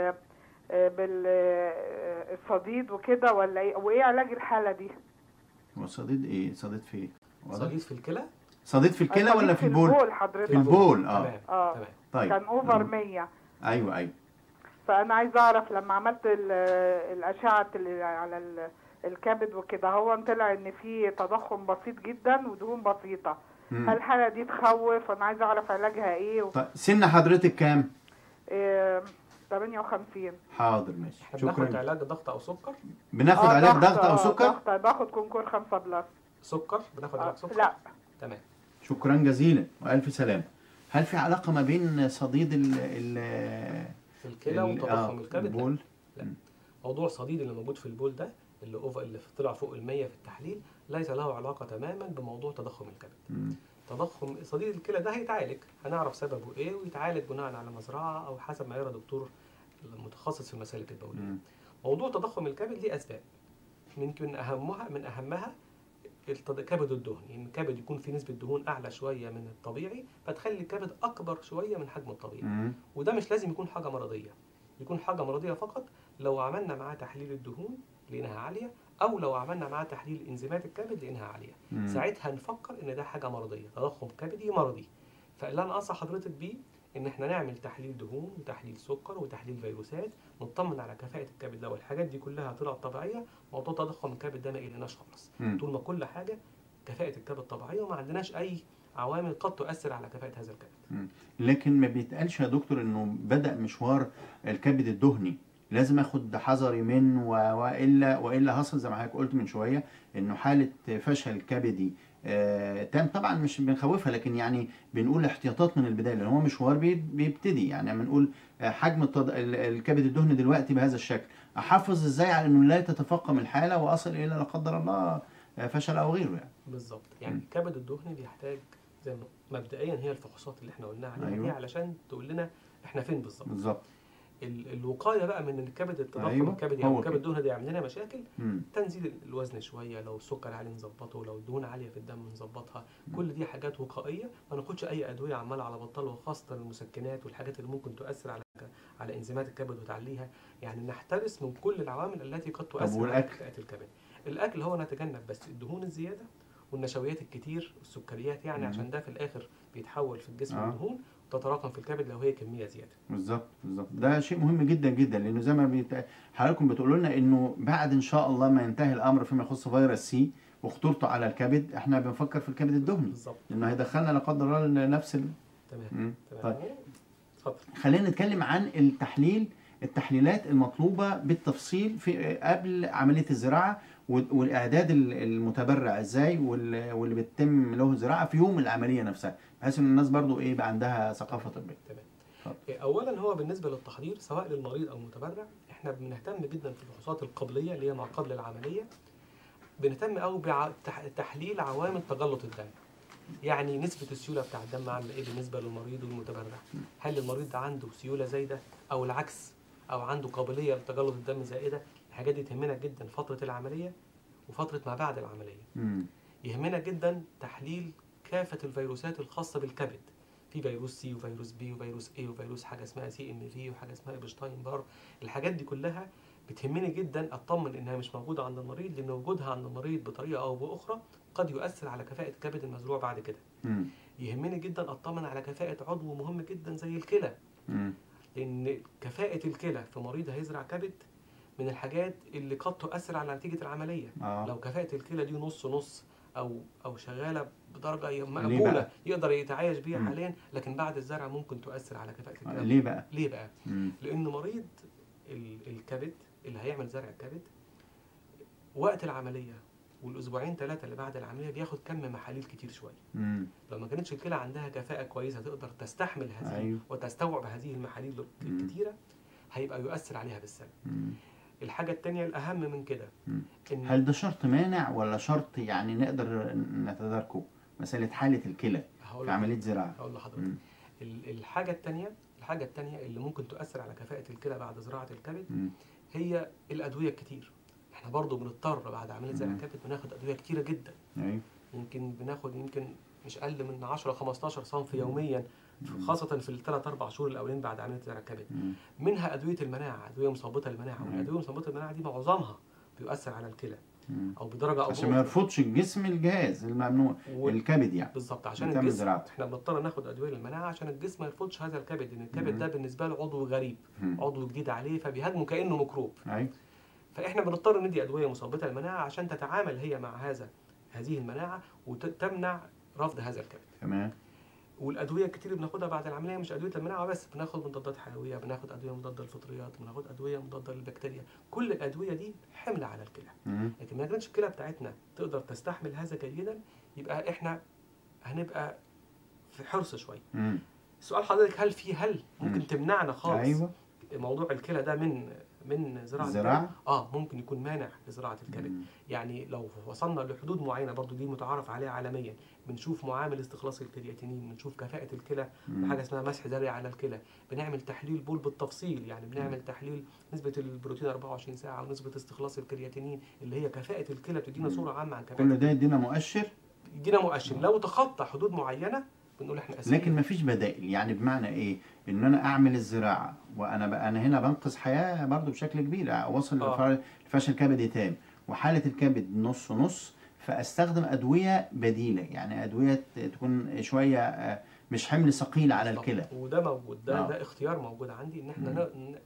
بالصديد وكده ولا ايه؟ وايه علاج الحاله دي؟ هو الصديد ايه؟ صديد في ايه؟ صديد في الكلى؟ صديد في الكلى ولا في البول؟ في البول حضرتك. في البول. تمام. طيب. كان اوفر 100. ايوه. فانا عايزه اعرف لما عملت الاشعه على الكبد وكده، هو طلع ان في تضخم بسيط جدا ودهون بسيطه. هل الحاله دي تخوف؟ انا عايزه اعرف علاجها ايه طيب سن حضرتك كام؟ 58. حاضر ماشي. احنا بناخد علاج ضغط او سكر؟ بناخد علاج ضغط او سكر؟ باخد كونكور 5 بلس. سكر؟ بناخد علاج سكر؟ لا. تمام. شكرا جزيلا والف سلامه. هل في علاقه ما بين صديد في الكلى وتضخم الكبد؟ البول؟ لا. موضوع الصديد اللي موجود في البول ده اللي طلع فوق ال100 في التحليل ليس له علاقه تماما بموضوع تضخم الكبد. تضخم صديد الكلى ده هيتعالج، هنعرف سببه ايه ويتعالج بناء على مزرعه او حسب ما يرى دكتور المتخصص في المسالك البوليه. موضوع تضخم الكبد ليه اسباب، من اهمها الكبد الدهني، يعني الكبد يكون في نسبه دهون اعلى شويه من الطبيعي فتخلي الكبد اكبر شويه من حجم الطبيعي. وده مش لازم يكون حاجه مرضيه، يكون حاجه مرضيه فقط لو عملنا معاه تحليل الدهون لقيناها عاليه، او لو عملنا معاه تحليل انزيمات الكبد لقيناها عاليه. ساعتها نفكر ان ده حاجه مرضيه، تضخم كبدي مرضي. فاللي انا انصح حضرتك بيه ان احنا نعمل تحليل دهون وتحليل سكر وتحليل فيروسات، نطمن على كفاءه الكبد. لو الحاجات دي كلها طلعت طبيعيه موضوع تضخم الكبد ده ما يقلناش خالص. طول ما كل حاجه كفاءه الكبد طبيعيه وما عندناش اي عوامل قد تؤثر على كفاءه هذا الكبد. لكن ما بيتقالش يا دكتور انه بدأ مشوار الكبد الدهني لازم اخد حذري منه والا هصل زي ما حضرتك قلت من شويه انه حاله فشل كبدي تام. طبعا مش بنخوفها لكن يعني بنقول احتياطات من البدايه لان هو مشوار بيبتدي. يعني لما نقول حجم الكبد الدهني دلوقتي بهذا الشكل، احافظ ازاي على انه لا تتفاقم الحاله واصل الى لا قدر الله فشل او غيره يعني. بالظبط. يعني الكبد الدهني بيحتاج زي ما مبدئيا هي الفحوصات اللي احنا قلنا عليها. أيوة. دي علشان تقول لنا احنا فين بالظبط. الوقايه بقى من الكبد التضخم. أيوة. الكبدي او الكبد الدهني ده يعمل لنا مشاكل. تنزيل الوزن شويه، لو السكر عالي نظبطه، لو الدهون عاليه في الدم نظبطها. كل دي حاجات وقائيه، ما ناخدش اي ادويه عماله على بطال، وخاصه المسكنات والحاجات اللي ممكن تؤثر على انزيمات الكبد وتعليها. يعني نحترس من كل العوامل التي قد تؤثر على كفاءه الكبد. الاكل هو نتجنب بس الدهون الزياده والنشويات الكتير والسكريات، يعني عشان ده في الاخر بيتحول في الجسم لدهون تتراكم في الكبد لو هي كميه زياده. بالظبط. ده شيء مهم جدا جدا، لانه زي ما حضراتكم بتقولوا لنا انه بعد ان شاء الله ما ينتهي الامر فيما يخص فيروس سي وخطورته على الكبد، احنا بنفكر في الكبد الدهني بالظبط، لانه هيدخلنا لا قدر الله لنفس تمام. طيب خلينا نتكلم عن التحليلات المطلوبه بالتفصيل في قبل عمليه الزراعه والاعداد المتبرع ازاي واللي بيتم له زراعه في يوم العمليه نفسها، بحيث ان الناس برضو يبقى عندها ثقافه طبيه. تمام. اولا هو بالنسبه للتحضير سواء للمريض او المتبرع، احنا بنهتم جدا في الفحوصات القبليه اللي هي ما قبل العمليه. بنهتم قوي بتحليل عوامل تجلط الدم. يعني نسبة السيولة بتاع الدم عاملة ايه بالنسبة للمريض والمتبرع؟ هل المريض ده عنده سيولة زايدة او العكس، او عنده قابلية لتجلط الدم زائدة؟ الحاجات دي تهمنا جدا فترة العملية وفترة ما بعد العملية. يهمنا جدا تحليل كافة الفيروسات الخاصة بالكبد، في فيروس سي وفيروس بي وفيروس اي وفيروس حاجة اسمها سي ام في وحاجة اسمها ايبشتاين بار. الحاجات دي كلها بتهمني جدا اطمن انها مش موجودة عند المريض، لان وجودها عند المريض بطريقة او باخرى قد يؤثر على كفاءة كبد المزروع بعد كده. يهمني جدا اطمن على كفاءة عضو مهم جدا زي الكلى، لان كفاءة الكلى في مريض هيزرع كبد من الحاجات اللي قد تؤثر على نتيجة العملية. لو كفاءة الكلى دي نص نص او شغالة بدرجة مقبولة يقدر يتعايش بيها حاليا، لكن بعد الزرع ممكن تؤثر على كفاءة الكلى. ليه بقى؟ لان مريض الكبد اللي هيعمل زرع الكبد وقت العملية والاسبوعين 3 اللي بعد العمليه بياخد كم محاليل كتير شويه. لو ما كانتش الكلى عندها كفاءه كويسه تقدر تستحمل هذه وتستوعب هذه المحاليل الكتيره، هيبقى يؤثر عليها بالسلب. الحاجه الثانيه الاهم من كده، هل ده شرط مانع ولا شرط يعني نقدر نتداركه؟ مساله حاله الكلى في عمليه زراعه. هقول لحضرتك الحاجه الثانيه اللي ممكن تؤثر على كفاءه الكلى بعد زراعه الكبد هي الادويه الكتير. احنا برضو بنضطر بعد عمليه زرع الكبد بناخد ادويه كتيره جدا. يمكن بناخد مش اقل من 10 15 صنف يوميا، خاصه في الثلاث 4 شهور الاولين بعد عمليه زرع الكبد. منها ادويه المناعه، ادويه مثبطه للمناعه، والادويه مثبطه المناعه دي معظمها بيؤثر على الكلى او بدرجه او عشان ما يرفضش الجسم الجهاز الممنوع الكبد يعني. بالظبط، عشان الجسم احنا بنضطر ناخد ادويه للمناعه عشان الجسم ما يرفضش هذا الكبد، لان الكبد ده بالنسبه له عضو غريب، عضو جديد عليه، فبيهاجمه كانه ميكروب. فاحنا بنضطر ندي ادويه مثبطه للمناعه عشان تتعامل هي مع هذه المناعه وتمنع رفض هذا الكبد. تمام. والادويه الكتير بناخدها بعد العمليه مش ادويه المناعه بس، بناخد مضادات حيويه، بناخد ادويه مضاده للفطريات، بناخد ادويه مضاده للبكتيريا. كل الادويه دي حمل على الكلى. لكن ما كانتش الكلى بتاعتنا تقدر تستحمل هذا جيدا، يبقى احنا هنبقى في حرص شويه. سؤال حضرتك، هل ممكن تمنعنا خالص موضوع الكلى ده من زراعة الكبد؟ ممكن يكون مانع لزراعة الكبد. يعني لو وصلنا لحدود معينة، برضو دي متعارف عليها عالميا، بنشوف معامل استخلاص الكرياتينين، بنشوف كفاءة الكلى بحاجة اسمها مسح ذري على الكلى، بنعمل تحليل بول بالتفصيل، يعني بنعمل تحليل نسبة البروتين 24 ساعة ونسبة استخلاص الكرياتينين اللي هي كفاءة الكلى، بتدينا صورة عامة عن كفاءة كل ده يدينا مؤشر. لو تخطى حدود معينة بنقول احنا اسفين. لكن مفيش بدائل، يعني بمعنى ايه؟ ان انا اعمل الزراعه وانا هنا بنقذ حياه برضو بشكل كبير، اوصل لفشل كبدي تام وحاله الكبد نص نص، فاستخدم ادويه بديله، يعني ادويه تكون شويه مش حمل ثقيل على الكلى. وده موجود، ده اختيار موجود عندي، ان احنا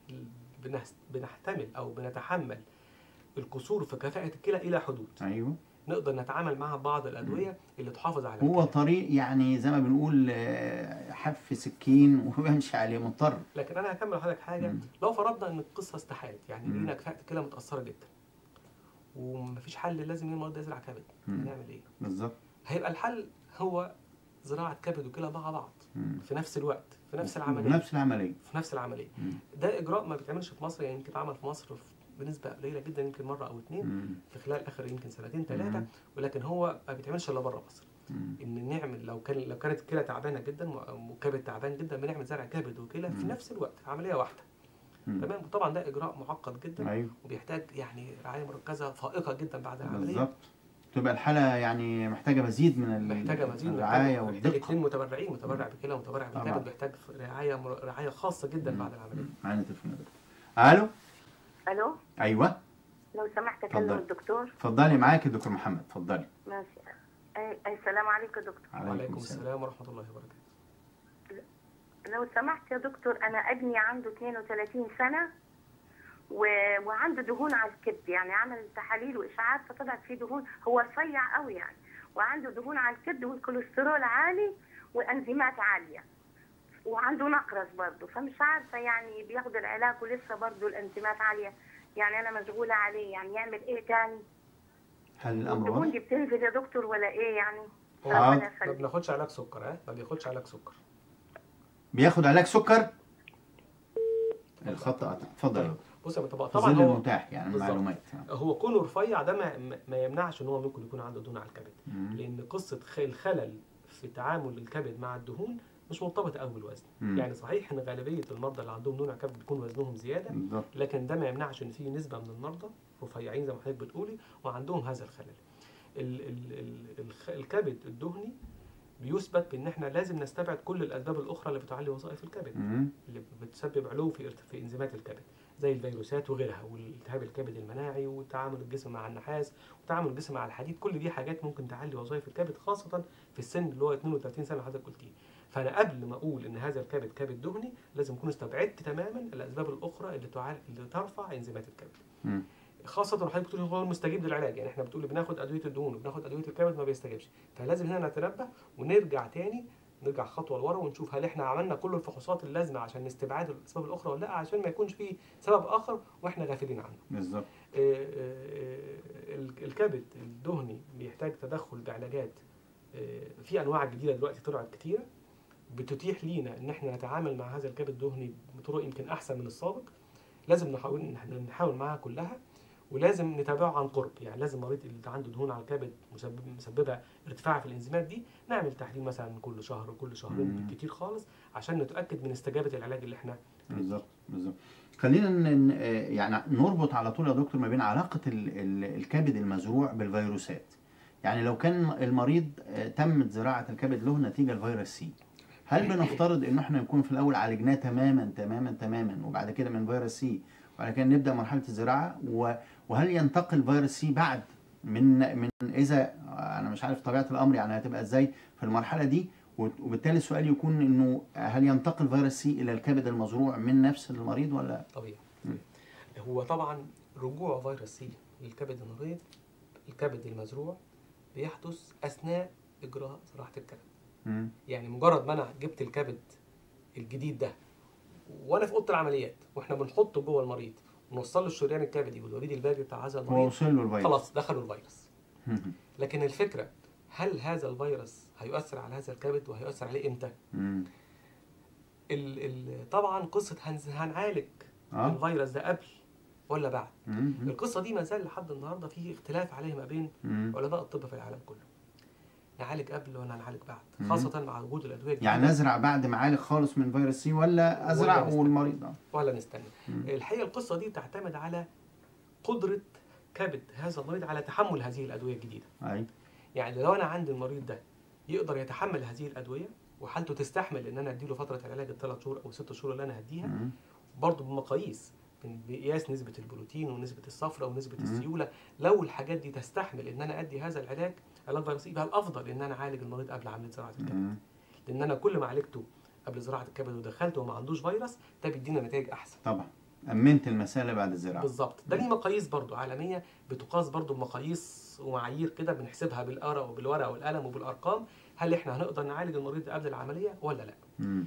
بنحتمل او بنتحمل القصور في كفاءه الكلى الى حدود. نقدر نتعامل معها ببعض الادويه اللي تحافظ على هو طريق يعني زي ما بنقول حف سكين وبمشي عليه مضطر. لكن انا هكمل لحضرتك حاجه. لو فرضنا ان القصه استحالت، يعني لقينا كفاءه الكلى متاثره جدا ومفيش حل، لازم المريض يزرع كبد، هنعمل ايه؟ بالظبط. هيبقى الحل هو زراعه كبد وكلى مع بعض في نفس الوقت، في نفس العمليه. ده اجراء ما بيتعملش في مصر، يعني يمكن اتعمل في مصر بنسبة قليلة جدا، يمكن مرة أو 2 في خلال آخر يمكن 2 3، ولكن هو ما بيتعملش إلا بره مصر. إن نعمل لو كانت الكلى تعبانة جدا وكبد تعبان جدا، بنعمل زرع كبد وكلى في نفس الوقت، عملية واحدة. تمام. وطبعا ده إجراء معقد جدا وبيحتاج يعني رعاية مركزة فائقة جدا بعد العملية. بالظبط. تبقى الحالة يعني محتاجة مزيد من الرعاية والدقة. 2 متبرعين، متبرع بكلى ومتبرع بالكبد، بيحتاج رعاية خاصة جدا بعد العملية. معانا تليفون. ألو. الو. ايوه. لو سمحت اكلم الدكتور. اتفضلي، معاكي الدكتور محمد، اتفضلي. ماشي. السلام عليكم يا دكتور. وعليكم السلام ورحمه الله وبركاته. لو سمحت يا دكتور، انا ابني عنده 32 سنه وعنده دهون على الكبد، يعني عمل تحاليل واشعاعات فطلعت فيه دهون، هو رفيع قوي يعني، وعنده دهون على الكبد والكوليسترول عالي وانزيمات عاليه، وعنده نقرس برضه، فمش عارفه يعني بياخد العلاج ولسه برضه الانزيمات عاليه، يعني انا مشغوله عليه، يعني يعمل ايه تاني؟ هل الامر الدهون دي بتنزل يا دكتور ولا ايه يعني؟ ما بناخدش علاج سكر. ما بياخدش علاج سكر. بياخد علاج سكر؟ الخط قطع. اتفضل. بص يا طبعا هو المتاح يعني المعلومات. هو كونه رفيع ده ما يمنعش ان هو ممكن يكون عنده دهون على الكبد، لان قصه الخلل في تعامل الكبد مع الدهون مش مرتبطه قوي بالوزن. يعني صحيح ان غالبيه المرضى اللي عندهم دهون على الكبد بيكون وزنهم زياده، لكن ده ما يمنعش ان في نسبه من المرضى رفيعين زي ما حضرتك بتقولي وعندهم هذا الخلل. الكبد الدهني بيثبت بان احنا لازم نستبعد كل الاسباب الاخرى اللي بتعلي وظائف الكبد، اللي بتسبب علو في انزيمات الكبد زي الفيروسات وغيرها، والالتهاب الكبد المناعي، وتعامل الجسم مع النحاس، وتعامل الجسم مع الحديد. كل دي حاجات ممكن تعلي وظائف الكبد، خاصه في السن اللي هو 32 سنه حضرتك قلتيه. فانا قبل ما اقول ان هذا الكبد كبد دهني لازم اكون استبعدت تماما الاسباب الاخرى اللي ترفع انزيمات الكبد. خاصه حضرتك بتقول هو مستجيب للعلاج، يعني احنا بتقول بناخد ادويه الدهون وبناخد ادويه الكبد ما بيستجيبش، فلازم هنا نتنبه ونرجع تاني، نرجع خطوه لورا ونشوف هل احنا عملنا كل الفحوصات اللازمه عشان نستبعد الاسباب الاخرى ولا لا، عشان ما يكونش فيه سبب اخر واحنا غافلين عنه. بالظبط. الكبد الدهني بيحتاج تدخل بعلاجات، في انواع جديده دلوقتي طلعت كتيره بتتيح لينا ان احنا نتعامل مع هذا الكبد الدهني بطرق يمكن احسن من السابق. لازم نحاول معاها كلها، ولازم نتابعه عن قرب. يعني لازم المريض اللي عنده دهون على الكبد مسببه ارتفاع في الانزيمات دي نعمل تحليل مثلا كل شهر وكل شهرين بالكتير خالص عشان نتاكد من استجابه العلاج اللي احنا بالظبط. خلينا يعني نربط على طول يا دكتور ما بين علاقه الكبد المزروع بالفيروسات. يعني لو كان المريض تمت زراعه الكبد له نتيجه الفيروس سي، هل بنفترض ان احنا نكون في الاول عالجناه تماما وبعد كده من فيروس سي وبعد كده نبدا مرحله الزراعه، وهل ينتقل فيروس سي بعد من اذا انا مش عارف طبيعه الامر يعني هتبقى ازاي في المرحله دي، وبالتالي السؤال يكون انه هل ينتقل فيروس سي الى الكبد المزروع من نفس المريض ولا؟ طبيعي. هو طبعا رجوع فيروس سي للكبد المريض الكبد المزروع بيحدث اثناء اجراء زراعه الكبد. يعني مجرد ما انا جبت الكبد الجديد ده وانا في اوضه العمليات واحنا بنحطه جوه المريض ونوصل له الشريان الكبدي والوريد البابي بتاع هذا المريض، وصل له الفيروس، خلاص دخلوا الفيروس. لكن الفكره هل هذا الفيروس هيؤثر على هذا الكبد وهيؤثر عليه امتى؟ طبعا قصه هنعالج الفيروس ده قبل ولا بعد؟ القصه دي ما زال لحد النهارده في اختلاف عليها ما بين علماء الطب في العالم كله. نعالج قبل ولا نعالج بعد، خاصة مع وجود الأدوية الجديدة. يعني نزرع بعد ما عالج خالص من فيروس سي ولا أزرع والمريض ولا نستنى؟ الحقيقة القصة دي تعتمد على قدرة كبد هذا المريض على تحمل هذه الأدوية الجديدة. يعني لو أنا عندي المريض ده يقدر يتحمل هذه الأدوية وحالته تستحمل إن أنا أديله فترة العلاج ال3 شهور أو 6 شهور اللي أنا هديها، برضه بمقاييس بقياس نسبة البروتين ونسبة الصفرة ونسبة السيولة، لو الحاجات دي تستحمل إن أنا أدي هذا العلاج فيروسي، يبقى الافضل ان انا اعالج المريض قبل عمليه زراعه الكبد. لان انا كل ما عالجته قبل زراعه الكبد ودخلته وما عندوش فيروس ده بيدينا نتائج احسن. طبعا امنت المساله بعد الزراعه. بالظبط. ده ليه مقاييس برضو عالميه بتقاس برضو بمقاييس ومعايير كده بنحسبها بالورقه والقلم وبالارقام، هل احنا هنقدر نعالج المريض قبل العمليه ولا لا؟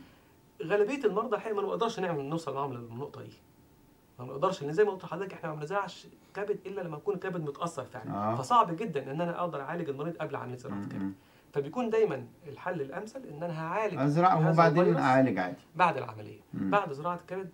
غالبيه المرضى الحقيقه ما نقدرش نوصل معاهم للنقطه دي. ما نقدرش، لان زي ما قلت لحضرتك احنا ما بنزرعش كبد الا لما يكون الكبد متاثر فعلا. فصعب جدا ان انا اقدر اعالج المريض قبل عمليه زراعه الكبد. فبيكون دايما الحل الامثل ان انا هعالج ازرع وبعدين اعالج عادي بعد العمليه. بعد زراعه الكبد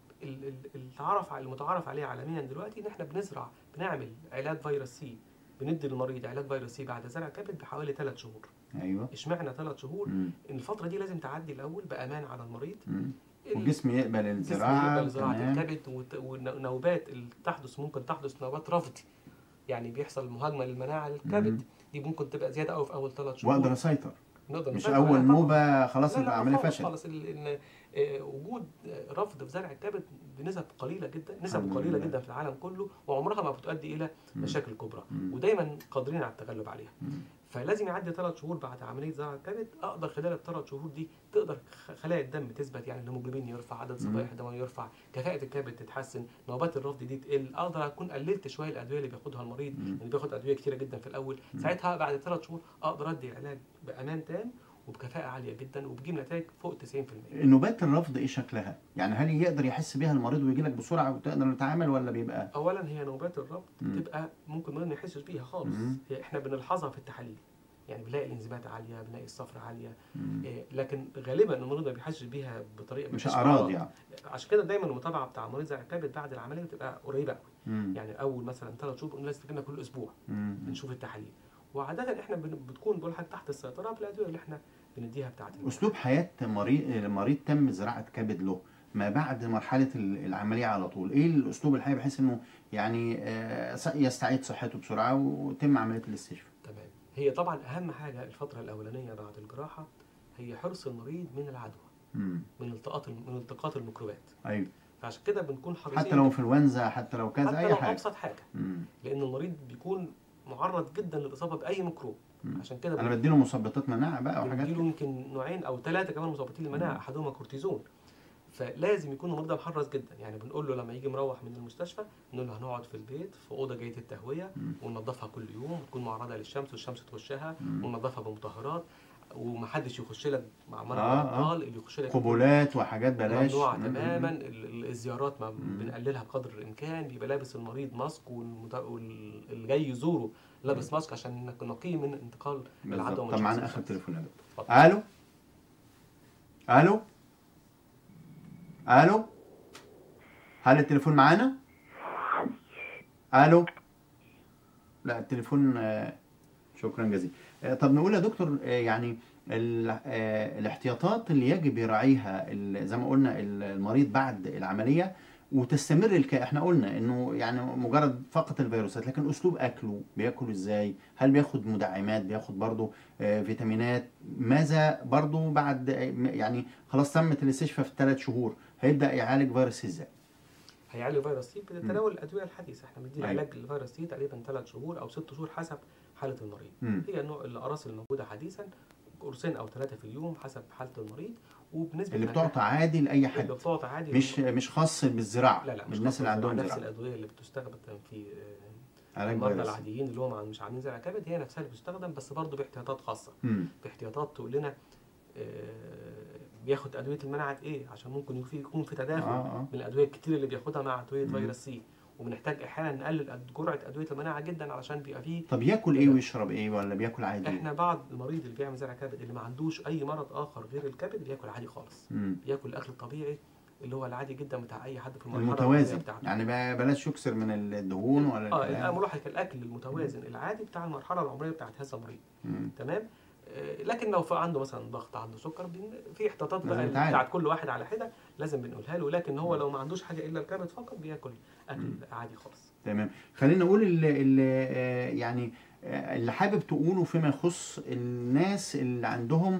المتعارف عليه عالميا دلوقتي ان احنا بنعمل علاج فيروس سي، بندي للمريض علاج فيروس سي بعد زرع الكبد بحوالي 3 شهور. ايوه. اشمعنى 3 شهور؟ ان الفتره دي لازم تعدي الاول بامان على المريض، والجسم يقبل الزراعه، الكبد، ونوبات ممكن تحدث نوبات رفض، يعني بيحصل مهاجمه للمناعه للكبد، دي ممكن تبقى زياده قوي في اول 3 شهور. واقدر اسيطر، مش اول نوبه خلاص يبقى عمليه فشل. خلاص ان وجود رفض في زرع الكبد بنسب قليله جدا في العالم كله، وعمرها ما بتؤدي الى مشاكل كبرى، ودايما قادرين على التغلب عليها. فلازم يعدي 3 شهور بعد عمليه زرع الكبد، اقدر خلال ال3 شهور دي تقدر خلايا الدم تثبت، يعني الهيموجلوبين يرفع، عدد صفائح الدم يرفع، كفاءه الكبد تتحسن، نوبات الرفض دي تقل، اقدر اكون قللت شويه الادويه اللي بياخدها المريض، اللي بياخد ادويه كتيره جدا في الاول. ساعتها بعد 3 شهور اقدر ادي العلاج بامان تام وبكفاءه عاليه جدا وبتجيب نتائج فوق 90%. نوبات الرفض ايه شكلها؟ يعني هل يقدر يحس بيها المريض ويجي لك بسرعه وتقدر نتعامل، ولا بيبقى؟ اولا هي نوبات الرفض بتبقى ممكن المريض ما يحسش بيها خالص، احنا بنلحظها في التحاليل، يعني بنلاقي الانزيمات عاليه، بنلاقي الصفرة عاليه، لكن غالبا المريض ما بيحسش بيها بطريقه مش اعراض يعني. عشان كده دايما المتابعه بتاع مريض زرع الكبد بعد العمليه بتبقى قريبه قوي. يعني اول مثلا 3 شهور لازم تجينا كل اسبوع بنشوف التحاليل، وعاده احنا بتكون بقول حاجه تحت السيطره بالادويه اللي احنا بنديها بتاعه اسلوب حياه مريض تم زراعه كبد له ما بعد مرحله العمليه على طول، ايه الاسلوب الحياه بحيث انه يعني يستعيد صحته بسرعه وتم عمليه الاستشفاء؟ تمام. هي طبعا اهم حاجه الفتره الاولانيه بعد الجراحه هي حرص المريض من العدوى، من التقاط الميكروبات. ايوه. فعشان كده بنكون حريصين، حتى لو انفلونزا، حتى لو كذا، اي حتى لو حاجه، ابسط حاجه. لان المريض بيكون معرض جدا للاصابه باي ميكروب. عشان كده انا بديله مثبطات مناعه بقى وحاجات بديله يمكن نوعين او 3 كمان مثبطين للمناعه، احدهما كورتيزون. فلازم يكون المريض ده محرص جدا. يعني بنقول له لما يجي مروح من المستشفى نقول له هنقعد في البيت في اوضه جيده التهويه وننظفها كل يوم، وتكون معرضه للشمس والشمس تخشها، وننظفها بمطهرات، ومحدش يخش لك مع مرض الاطفال اللي يخش لك قبولات وحاجات بلاش، ممنوع تماما. الزيارات ما بنقللها بقدر الامكان. بيبقى لابس المريض ماسك واللي جاي يزوره لابس ماسك عشان نقيه من انتقال العدوى. طب معانا اخر تليفون يا دكتور. الو الو الو، هل التليفون معانا؟ الو، لا التليفون. شكرا جزيلا. طب نقول يا دكتور يعني الاحتياطات اللي يجب يراعيها زي ما قلنا المريض بعد العمليه وتستمر احنا قلنا انه يعني مجرد فقط الفيروسات، لكن اسلوب اكله بياكل ازاي؟ هل بياخد مدعمات؟ بياخد برضه فيتامينات؟ ماذا برضه بعد يعني خلاص تمت الاستشفاء في 3 شهور هيبدا يعالج فيروس ازاي؟ هيعالج فيروس سي بتناول الادويه الحديثه. احنا بندي علاج الفيروس سي تقريبا 3 شهور او 6 شهور حسب حاله المريض. هي نوع الاقراص الموجوده حديثا، قرصين او 3 في اليوم حسب حاله المريض. وبنسبه اللي بتعطى عادي لاي حد، اللي بتعطى عادي، مش خاص بالزراعه. لا مش الناس اللي عندهم نفس زراعه. الادويه اللي بتستخدم في المرضى العاديين اللي هم مش عاملين زرع كبد هي نفسها اللي بتستخدم، بس برضه باحتياطات خاصه. باحتياطات تقول لنا بياخد ادويه المناعه ايه، عشان ممكن يكون في تداخل من الادويه الكتير اللي بياخدها مع ادويه فيروس سي، وبنحتاج احيانا نقلل جرعه ادويه المناعه جدا علشان بيبقى فيه. طب ياكل ايه ويشرب ايه ولا بياكل عادي؟ احنا بعض المريض اللي بيعمل زرع كبد اللي ما عندوش اي مرض اخر غير الكبد بياكل عادي خالص. بياكل الاكل الطبيعي اللي هو العادي جدا بتاع اي حد في المرحله المتوازن بتاعته. يعني بلاش يكسر من الدهون ولا ملاحظ الاكل المتوازن العادي بتاع المرحله العمريه بتاعت هذا المريض. تمام. لكن لو عنده مثلا ضغط، عنده سكر، في احتياطات بقى بتاعت كل واحد على حده لازم بنقولها له. لكن هو لو ما عندوش حاجه الا الكبد فقط بياكل اكل عادي خالص. تمام. خلينا نقول يعني اللي حابب تقوله فيما يخص الناس اللي عندهم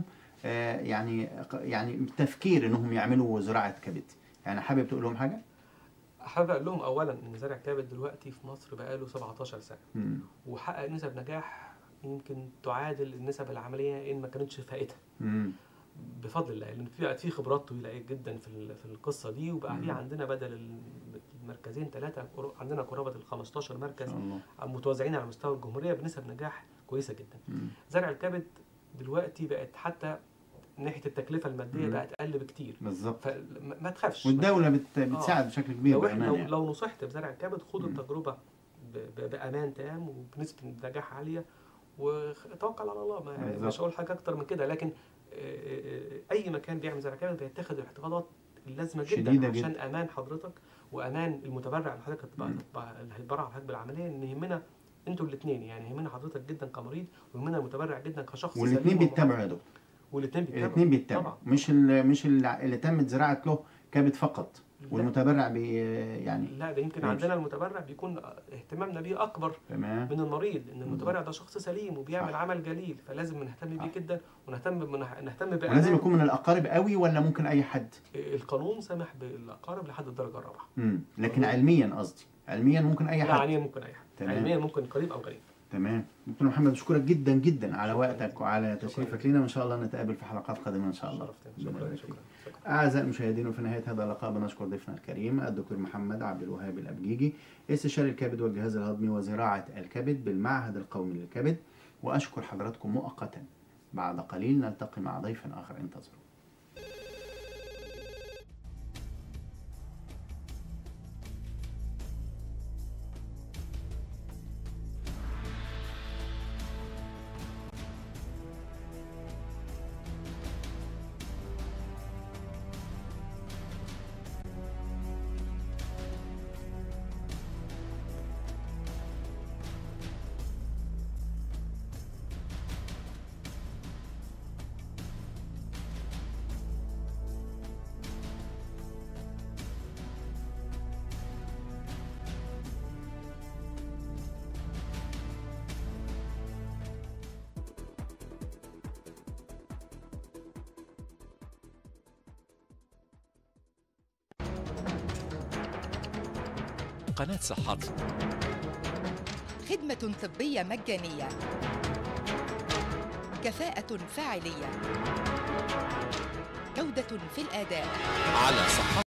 يعني تفكير انهم يعملوا زراعه كبد، يعني حابب تقول لهم حاجه؟ حابب اقول لهم اولا ان زرع الكبد دلوقتي في مصر بقاله 17 سنه وحقق نسب نجاح يمكن تعادل النسب العمليه ان ما كانتش فائته. بفضل الله، لان في خبرات طويله جدا في القصه دي، وبقى في عندنا بدل المركزين 3 عندنا قرابه ال 15 مركز متوزعين على مستوى الجمهوريه بنسب نجاح كويسه جدا. زرع الكبد دلوقتي بقت حتى من ناحيه التكلفه الماديه بقت اقل بكتير. بالظبط. فما تخافش، والدوله بتساعد بشكل كبير. لو نصحت بزرع الكبد خد التجربه بامان تام وبنسبه نجاح عاليه وتوكل على الله. مش هقول حاجه اكتر من كده، لكن اي مكان بيعمل زرع كبد بيتخذ الاحتياطات اللازمه جدا عشان امان حضرتك وامان المتبرع اللي حضرتك اللي هيتبرع حضرتك بالعمليه. ان يهمنا انتوا الاثنين، يعني يهمنا حضرتك جدا كمريض ويهمنا المتبرع جدا كشخص. والاثنين بيتبعوا يا دكتور. والاثنين بيتبعوا. مش اللي تمت زراعه له كبد فقط والمتبرع يعني لا، ده يمكن عندنا المتبرع بيكون اهتمامنا بيه اكبر من المريض، ان المتبرع ده شخص سليم وبيعمل عمل جليل، فلازم نهتم بيه جدا ونهتم بأمان. لازم يكون من الاقارب قوي ولا ممكن اي حد؟ القانون سمح بالأقارب لحد الدرجه الرابعه. لكن علميا قصدي، علميا ممكن اي حد؟ لا، علميا ممكن اي حد. علميا ممكن قريب او غريب. تمام. دكتور محمد بشكرك جدا جدا على وقتك وعلى تشريفك لنا، وان شاء الله نتقابل في حلقات قادمه ان شاء الله. شكرا. اعزائي المشاهدين، وفي نهايه هذا اللقاء بنشكر ضيفنا الكريم الدكتور محمد عبد الوهاب الابجيجي، استشاري الكبد والجهاز الهضمي وزراعه الكبد بالمعهد القومي للكبد، واشكر حضراتكم مؤقتا. بعد قليل نلتقي مع ضيف اخر، انتظروا. قناة صحتي. خدمة طبية مجانية، كفاءة فاعلية، جودة في الأداء. على صحتي.